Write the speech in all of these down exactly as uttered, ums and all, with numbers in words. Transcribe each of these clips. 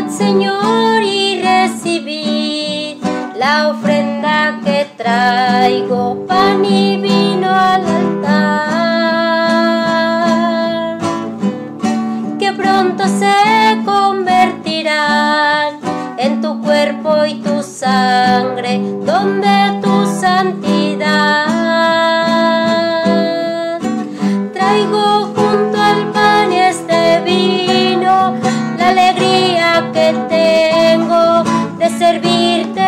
Tomad, Señor, y recibid la ofrenda que traigo, pan y vino al altar, que pronto se convertirán en tu cuerpo y tu sangre, don de tu santidad. Traigo junto al pan y este vino la alegría que tengo de servirte,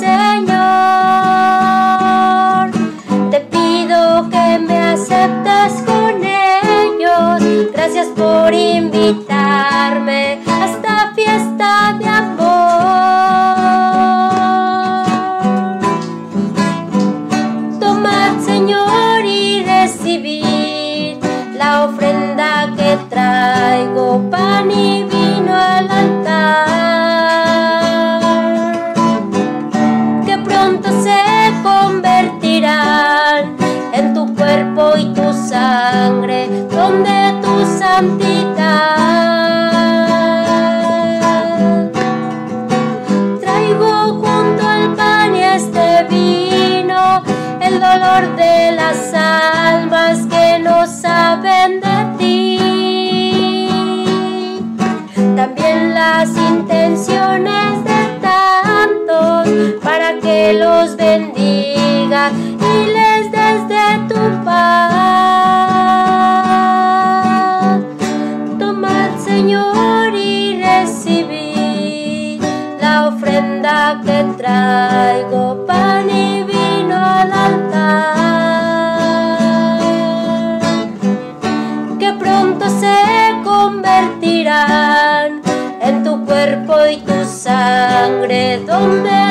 Señor. Te pido que me aceptes con ellos. Gracias por invitarme a esta fiesta de amor. Tomad, Señor, y recibid la ofrenda que traigo, pan y vino al altar, que pronto se convertirán en tu cuerpo y tu sangre, don de tu santidad. Traigo junto al pan y este vino el dolor de las almas que no saben de ti, también las intenciones de tantos, para que los bendiga y les des de tu paz. Tomad, Señor, y recibid la ofrenda que traigo, pan y vino al altar, que pronto se convertirán en tu cuerpo y tu sangre, donde